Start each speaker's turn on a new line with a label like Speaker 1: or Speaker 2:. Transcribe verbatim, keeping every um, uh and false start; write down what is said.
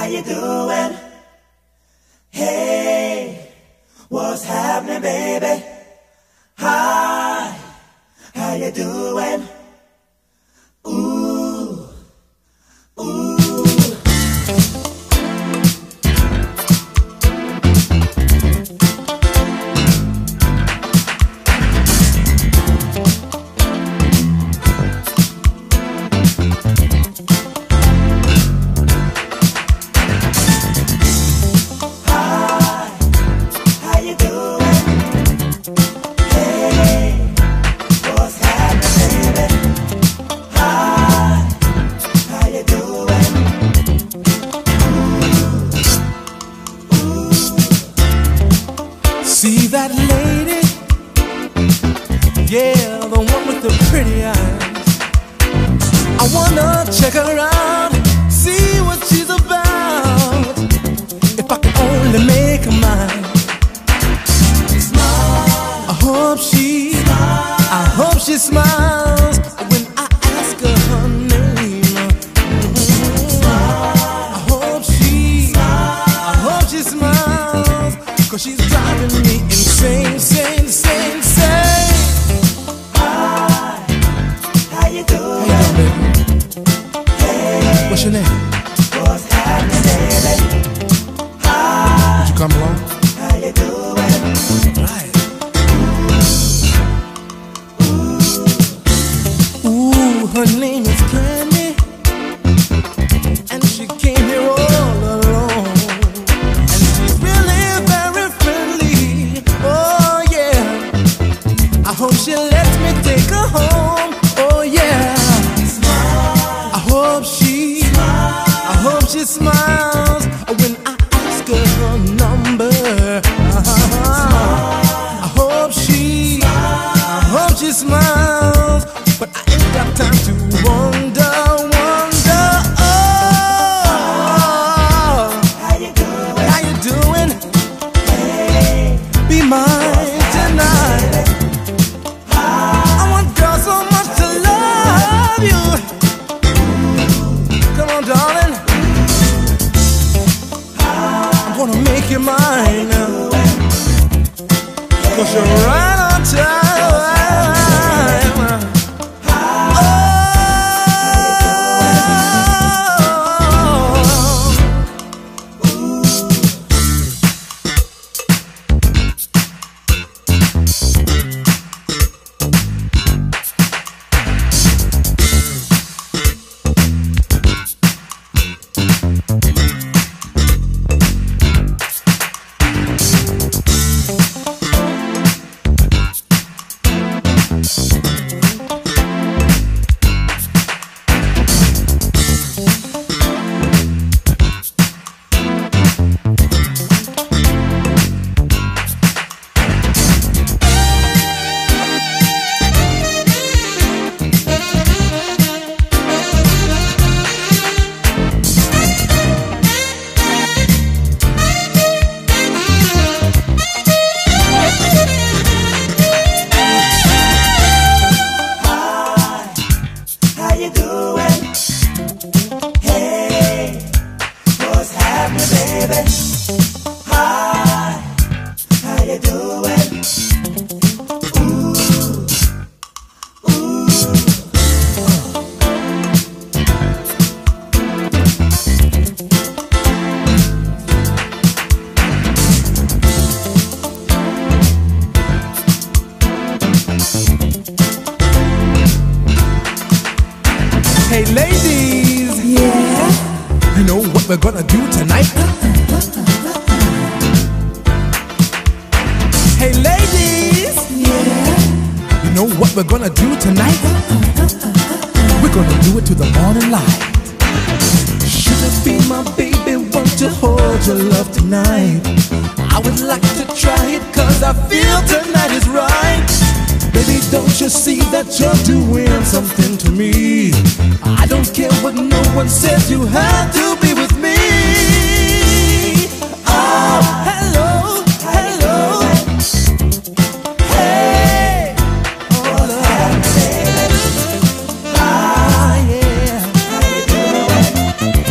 Speaker 1: you doing? Hey, what's happening, baby? Hi, how you doing? Ooh, ooh.
Speaker 2: See that lady? Yeah, the one with the pretty eyes. I wanna check her out, see what she's about. If I can only make her mine. Smile. I hope she, smile. I hope she smiles when I ask her her name. Smile. I hope she, smile. I hope she smiles, 'cause she's driving me insane, insane, insane, insane.
Speaker 1: Hi, how you doing?
Speaker 2: How you doing, baby?
Speaker 1: Hey,
Speaker 2: what's your name?
Speaker 1: What's happening, baby? Hi,
Speaker 2: Would you come along?
Speaker 1: how you doing?
Speaker 2: Right. Ooh, her name is Candy, and she came here all alone. And she's really very friendly. Oh yeah, I hope she lets me take her home. Oh yeah, smile. I hope she, smile. I hope she smiles when I ask her her number. Uh-huh. I hope she, smile. I hope she smiles, but I ain't got time to wonder, wonder. Oh,
Speaker 1: How you doing?
Speaker 2: how you doing?
Speaker 1: Hey,
Speaker 2: Be mine tonight. I want girl so much to love you. Come on, darling. I'm gonna make you mine, 'cause you're right on time. Hey ladies,
Speaker 3: Yeah.
Speaker 2: you know what we're gonna do tonight? Hey ladies,
Speaker 3: Yeah.
Speaker 2: you know what we're gonna do tonight? We're gonna do it to the morning light. Should it be my baby, want to hold your love tonight? I would like to try it, 'cause I feel tonight is right. Baby, don't you see that you're doing something to me? I don't care what no one says, you have to be with me. Oh, hello, hello. Hey, oh, love. Ah, yeah.